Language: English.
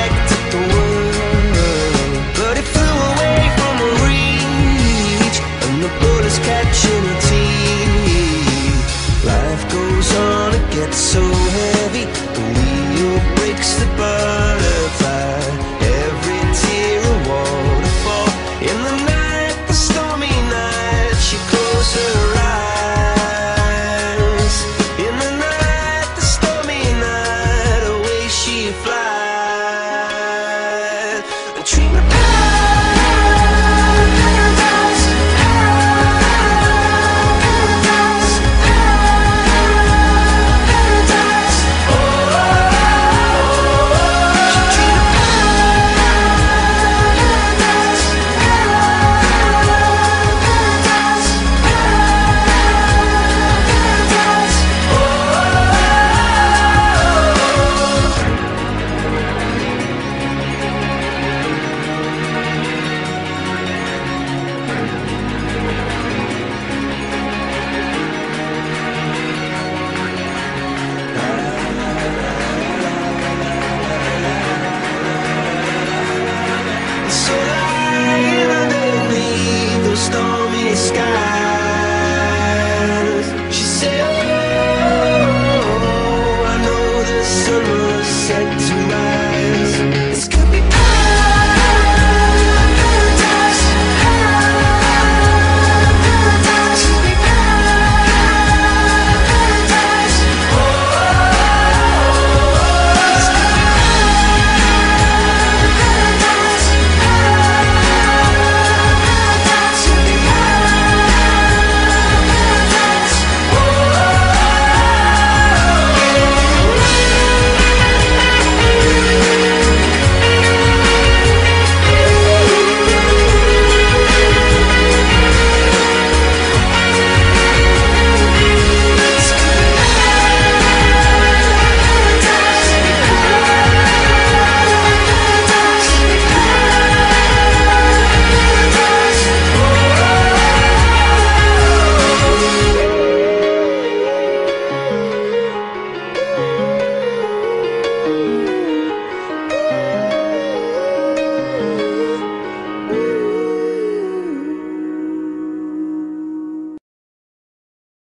like it took the world, but it flew away from her reach, and the bullets catching her teeth. Life goes on, it gets so heavy, the wheel breaks the butterfly. Every tear a waterfall. In the night, the stormy night, she closed her eyes. In the night, the stormy night, away she flies. Dream